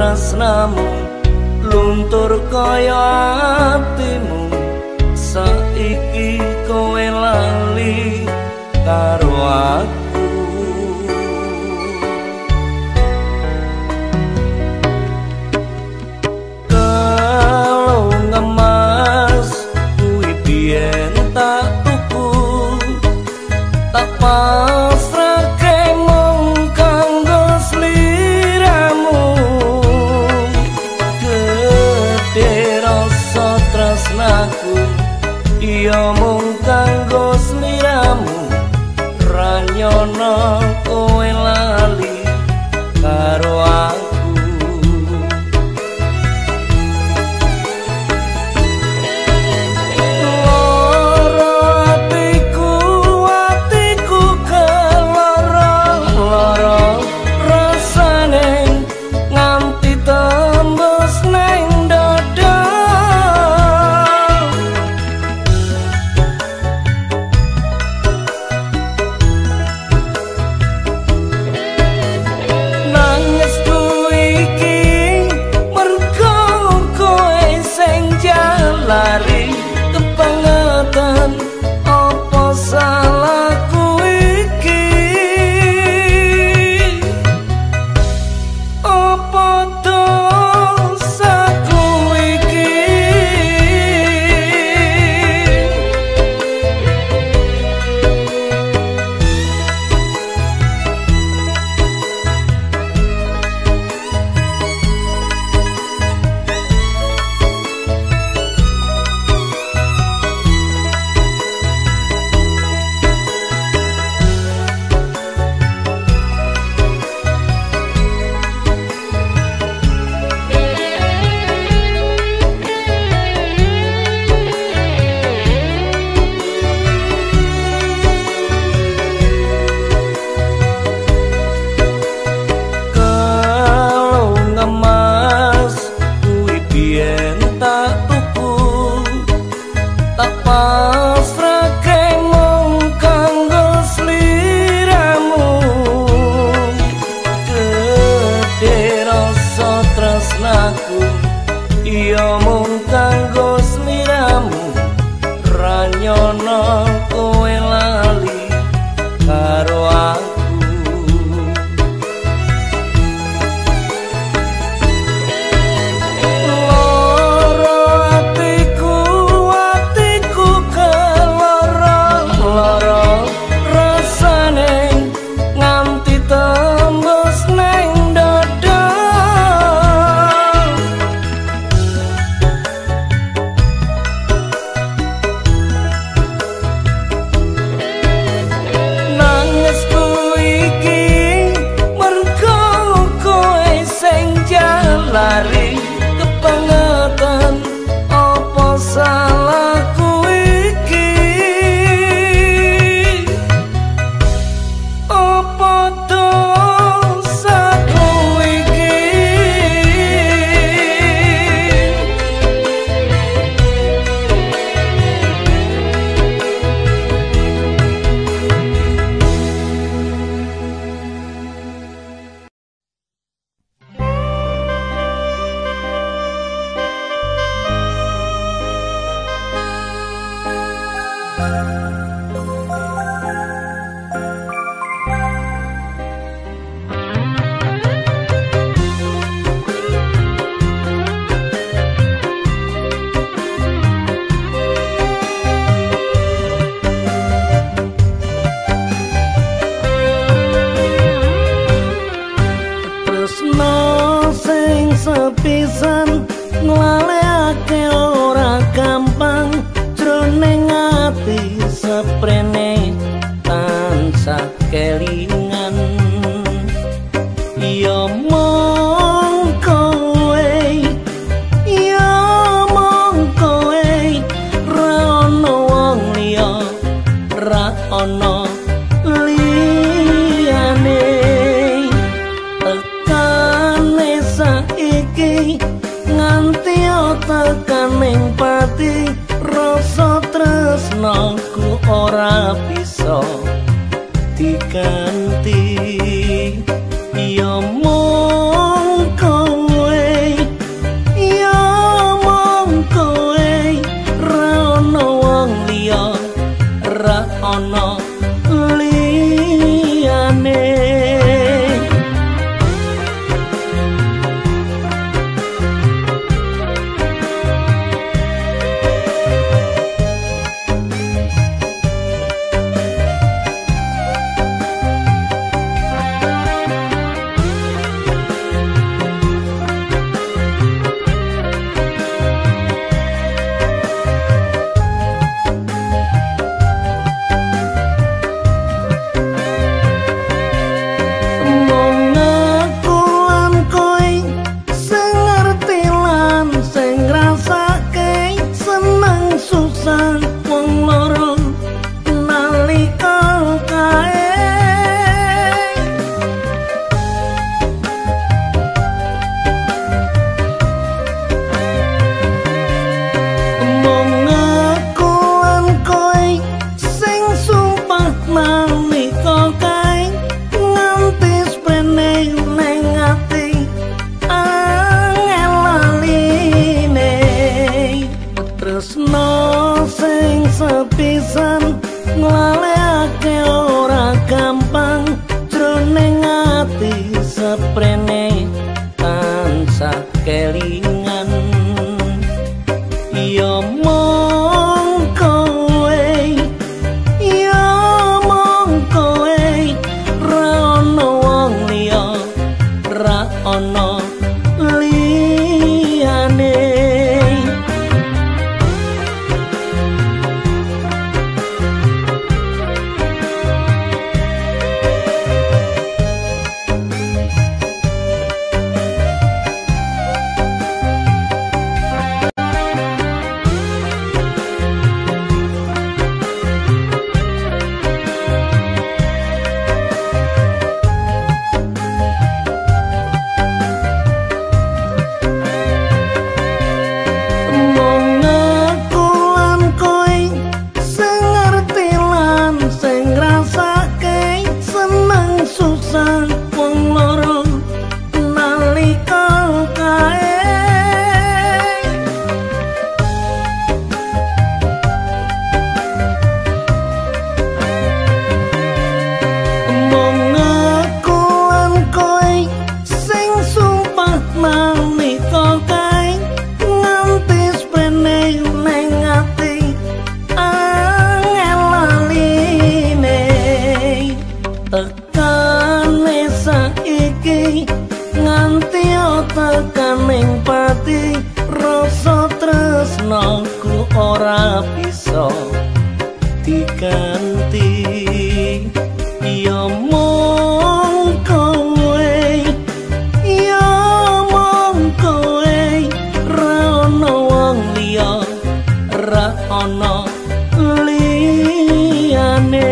tresnamu luntur kaya atimu saiki kowe lali karo aku. Kalau ngemas kuwi biyen tak tuku tak pasrahke mung kanggo sliramu. Gedhe rasa tresnaku iya mung kanggo sliramu, ra nyono kowe lali karo aku. Lari kebangetan apa salahku iki, apa dosaku iki. Iya mung kanggo sliramu, ra nyono kowe lali karo aku. Loro atiku, atiku keloro-loro rasane nganti tembus neng dada. Lari kebangetan apa salahku iki, apa dosaku iki. Sepisan nglalekake ora gampang, jroning ati seprene tansah kelingan. Ya mong kowe, ya mong kowe, ra ono wong liya, ra ono liyane. Tekane saiki nganti tekaning pati, rasa tresnaku ora bisa diganti. Ya mong kowe, seprene tansah kelingan ya mong kowe ya mong kowe ra ono wong liya ra ono liyane tekane saiki nganti tekaning pati rasa tresnaku ora bisa diganti ya mong kowe ya mong kowe ra ono wong liya ra ono liyane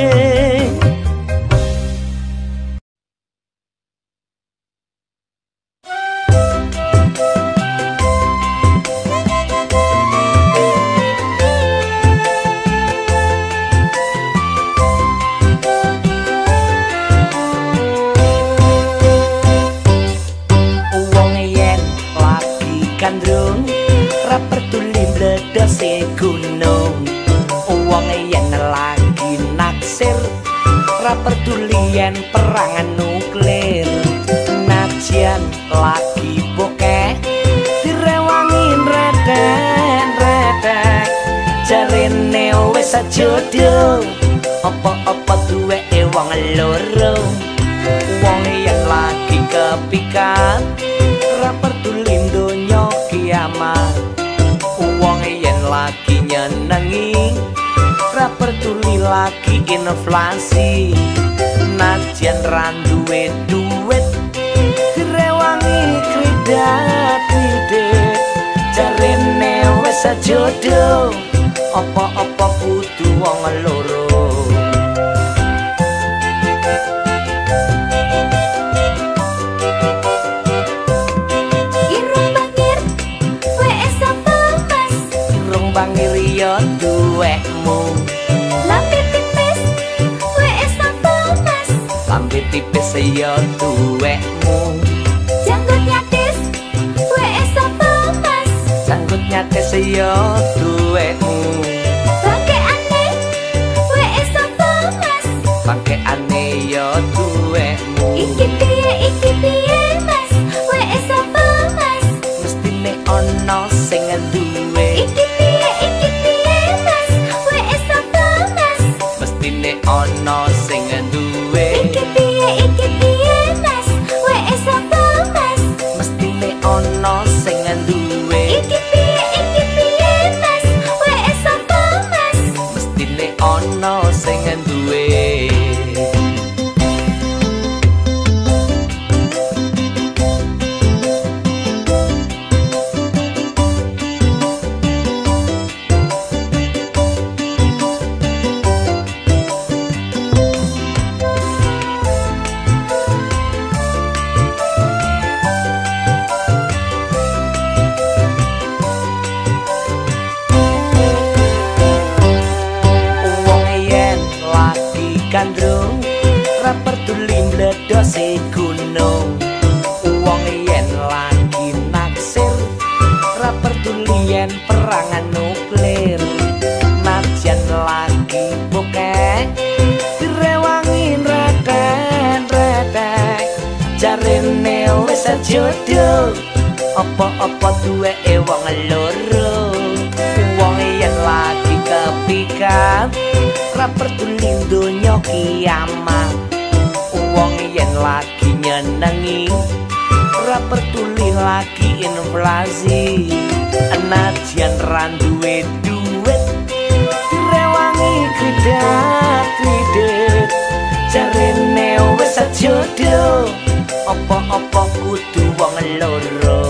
Kandrung ra peduli mledose gunung wong yen lagi naksir ra peduli yen perang nuklir najan lagi bokeh direwangi redek-redek jarene wis sajodo apa-apa duweke wong loro wong yen lagi kepikat ra peduli donya kiamat wong yen lagi nyenengi ra peduli lagi inflasi najan ra duwe duit direwangi kridat-kridet jarene wis sajodo apa-apa kudu wong loro bangir yo duwekmu lambe tipis wes apa mas lambe tipis yo duwekmu janggut nyatis wes apa mas janggut nyatis yo duwekmu bangke aneh wes apa mas bangke aneh yo duwekmu iki piye mas wes apa mas mestine ono sing duwe iki ono sing duwe iki piye mas wes apa mas mestine ono sing duwe iki piye mas wes apa mas mestine ono sing duwe wis jodoh. Apa-apa duweke wong loro. Wong yen lagi kepikat ra peduli donya kiamat. Wong yen lagi nyenengi ra peduli lagi inflasi. Enajan ra duwe duit direwangi kridat-kridat. Jarene wis jodoh. Apa-apa kudu wong loro.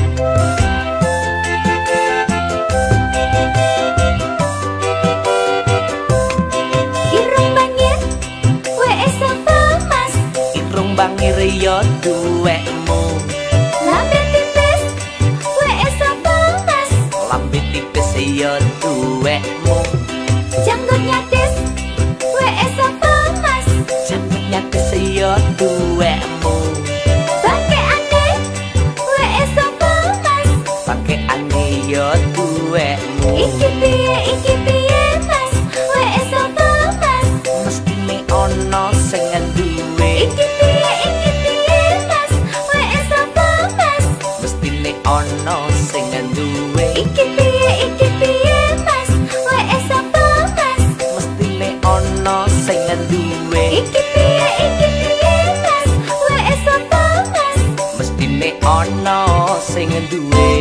Irung bangir wes apa mas? Irung bangir yo duwekmu. Lambe tipis wes apa mas? Lambe tipis yo duwekmu. Janggut nyatis wes apa mas? Janggut nyatis yo duwekmu. Pakai aneh wes apa mas? Pakai aneh yo duwekmu. Iki piye mas? Wes apa mas? Mestine ono sing duwe. Iki piye mas? Wes apa mas? Mestine ono sing duwe. Iki piye mas? Wes apa mas? Mestine ono sing duwe. Iki piye mas? Wes apa mas? Mestine ono sing duwe.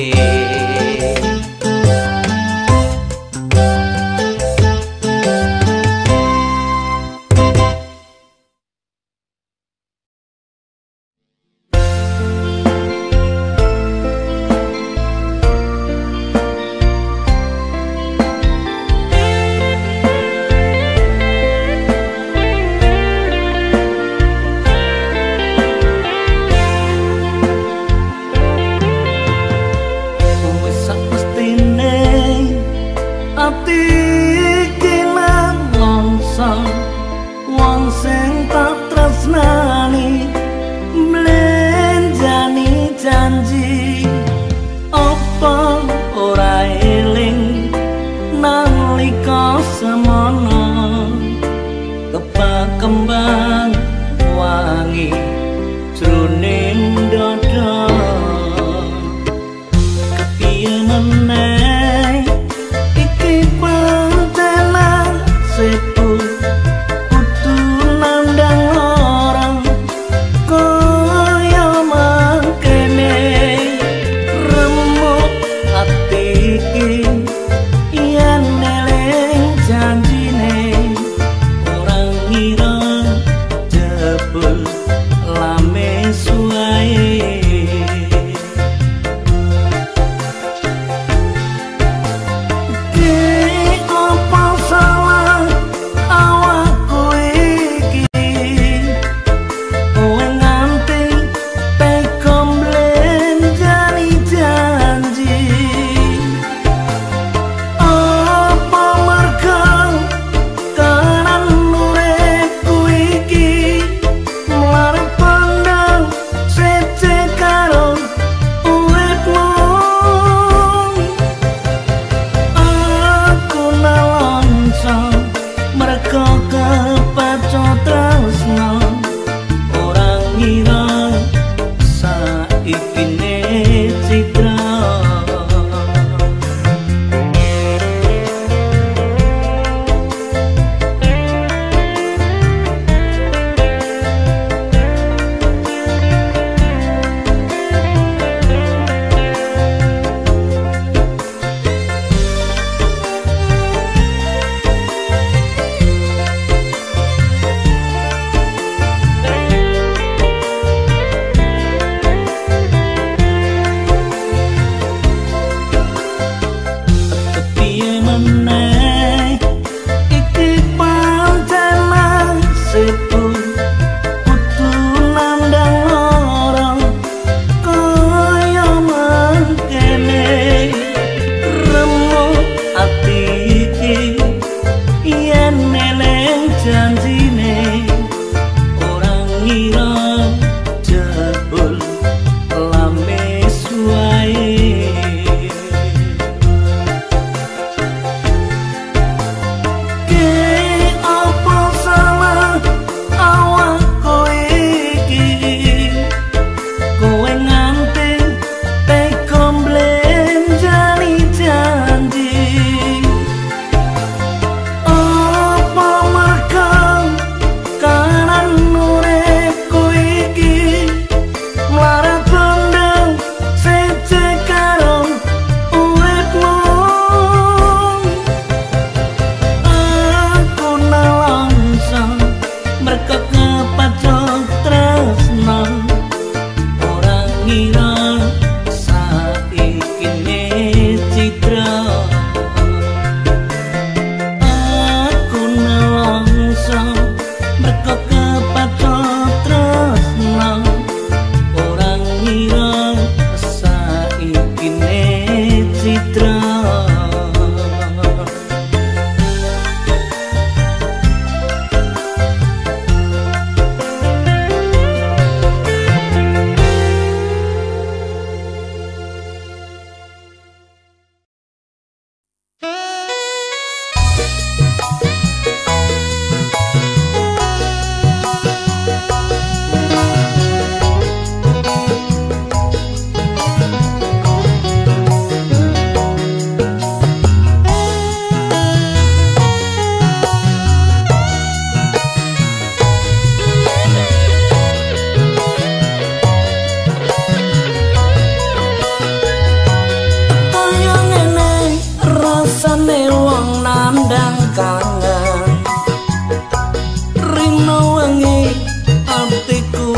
Kembang wangi jroning dada kepiye meneh iki pantenan sepu kudu nandang orang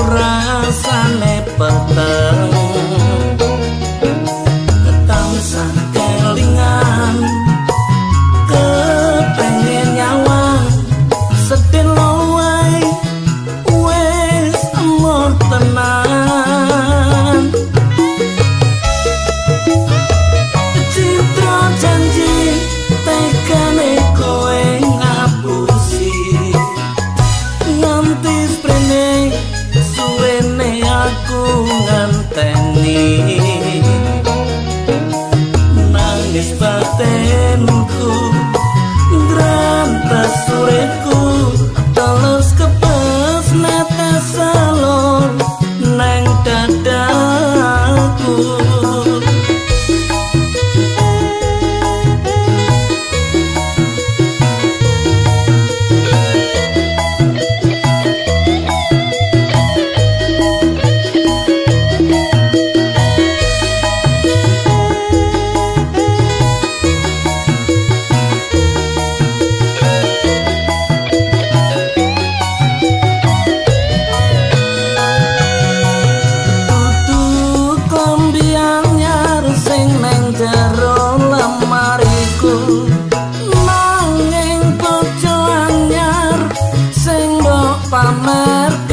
rasane peteng tansah kelingan kepengen nyawang sedelo wae wis emoh tenan citra janji tekane kowe ngapusi nganti sprene suwene aku nganteni nangis batinku grantas sureku terus kepes netes salon nang dadaku pamer